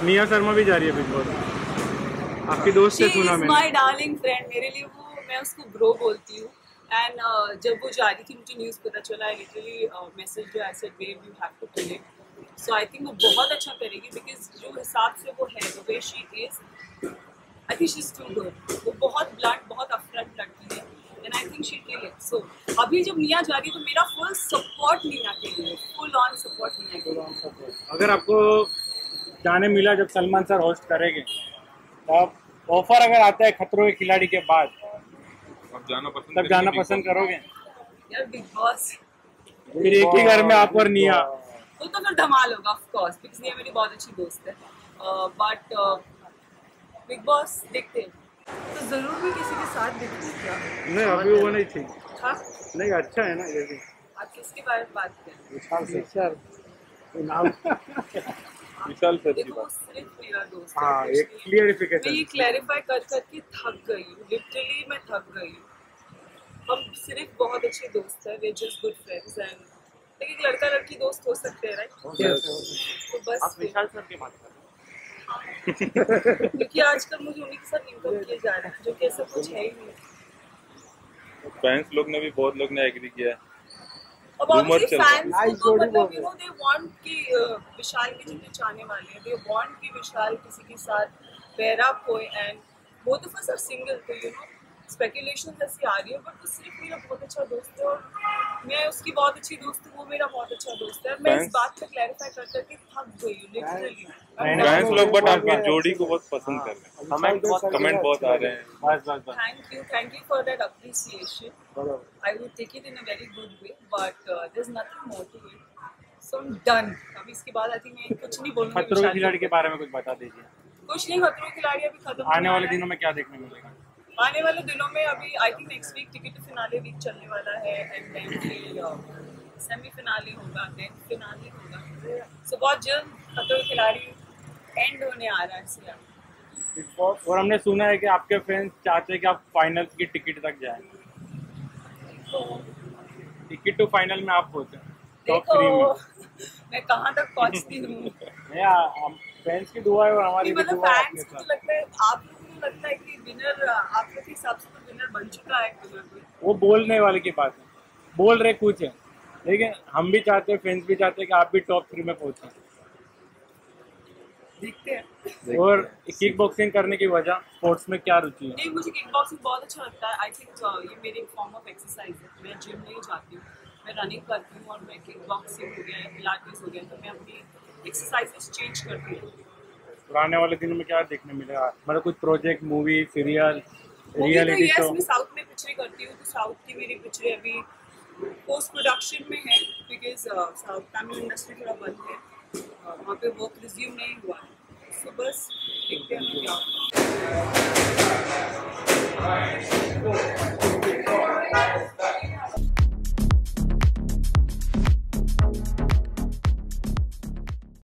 निया शर्मा भी जा रही है बिग बॉस, आपकी दोस्त से सुना मैंने। माय डार्लिंग फ्रेंड, मेरे लिए वो, मैं उसको ब्रो बोलती हूँ। एंड जब वो जा रही थी मुझे न्यूज़ पता चला, आई लिटरली मैसेज जो I said babe you have to kill it. So I think वो बहुत अच्छा करेगी बिकॉज जो हिसाब से वो है, the way she is, I think she is too good. वो बहुत ब्लंट, बहुत अपफ्रंट लड़की है and I think she kill it. So अभी जब निया जा रही है तो मेरा फुल सपोर्ट निया के लिए, फुल ऑन सपोर्ट निया के लिए। अगर आपको जाने मिला जब सलमान सर होस्ट करेंगे, तो आप ऑफर अगर आता है खतरों के खिलाड़ी के बाद, तब जाना पसंद करोगे? यार बिग बॉस फिर एक ही घर में आप और निया, वो तो फिर धमाल होगा ऑफ कोर्स, बिकॉज निया मेरी बहुत अच्छी दोस्त है। बट बिग बॉस देखते हैं तो जरूर भी किसी के साथ देखते हैं क्या? नहीं अभी वो नहीं थी। हाँ, नहीं अच्छा है ना ये भी। आप किसके बारे में बात करें? विशाल नाम विशाल सर की देखो वो बात। सिर्फ मेरा दोस्त है। हाँ कुछ एक नहीं। मैं क्लियरिफिकेशन। ये क्लैरिफाई कर करके थक गई हूँ, लिटरली मैं थक गई हूँ। हम सिर्फ बहुत अच्छे दोस्त हैं, they just good friends and लेकिन लड़का लड़की दोस्त हो सकते हैं, राइट? तो बस विशाल सर की बात कर क्योंकि आजकल मुझे उन्हीं के साथ इनकम किए जा रहा है, जो कि ऐसा कुछ है ही नहीं। फैंस लोग ने भी, बहुत लोग ने एग्री किया है। अब ऑब्वियसली चल रहा है। फैंस को तो मतलब यू नो दे वांट कि विशाल के जितने चाहने वाले हैं, दे वांट कि विशाल किसी के साथ पेयर अप हो and both of us are single. तो यू नो स्पेकुलेशंस ऐसी आ रही है, बट वो सिर्फ मेरा बहुत अच्छा दोस्त है और मैं उसकी बहुत अच्छी दोस्त हूँ, वो मेरा बहुत अच्छा दोस्त है। मैं इस बात को क्लैरिफाई कर करके थक गई हूँ लिटरली। फैंस लोग बट आपकी जोड़ी को बहुत पसंद कर रहे हैं, कमेंट बहुत आ रहे हैं। बस बस बस। Thank you for that appreciation. I would take it in a very good way, but there's nothing more to it. So I'm done. अभी इसके बाद आई थिंक मैं कुछ नहीं बोलूँगी। खतरों के खिलाड़ी के बारे में कुछ बता दीजिए। कुछ नहीं, खतरों के खिलाड़ी अभी खत्म आने वाले दिनों में क्या देखने मिलेगा? आने वाले दिनों में अभी I think next week ticket to finale week चलने वाला है एंड देन फिर सेमी फिनाले होगा, देन फिनाले होगा। सो बहुत जल्द खतरों के खिलाड़ी एंड होने आ रहा है इसलिए। और हमने सुना है कि आपके फैंस चाहते हैं कि आप फाइनल की टिकट तक जाएं। टिकट टू फाइनल में आप पहुंचे टॉप 3 में। मैं कहाँ तक पहुँचती हूँ? हम फैंस की दुआ है और हमारी भी मतलब दुआ है फैंस आपके को तो साथ। लगता है, आप लोगों को लगता है कि विनर आप लोग के हिसाब से तो विनर बन चुका है विनर। वो बोलने वाले की बात है, बोल रहे कुछ है, लेकिन हम भी चाहते हैं, फैंस भी चाहते हैं कि आप भी टॉप 3 में पहुंचे। देखते हैं। और किक बॉक्सिंग करने की वजह, स्पोर्ट्स में क्या रुचि है? नहीं, मुझे किक बॉक्सिंग बहुत अच्छा लगता है। आई थिंक ये मेरी एक फॉर्म ऑफ एक्सरसाइज है। मैं जिम नहीं जाती हूँ, मैं रनिंग करती हूँ और मैं किक बॉक्सिंग हो गया, पिलाटेस हो गया, तो मैं अपनी एक्सरसाइजेस चेंज करती हूँ। आने वाले दिनों में क्या देखने मिलेगा? मतलब कुछ प्रोजेक्ट, मूवी, सीरियल, तो रियलिटी यस, शो? मैं साउथ में पिक्चरें करती हूँ, तो साउथ की मेरी पिक्चरें अभी पोस्ट प्रोडक्शन में है बिकॉज साउथ तमिल इंडस्ट्री थोड़ा बंद है, वहाँ पे वर्क रिज्यूम नहीं हुआ है। सो बस देखते हैं क्या होता है।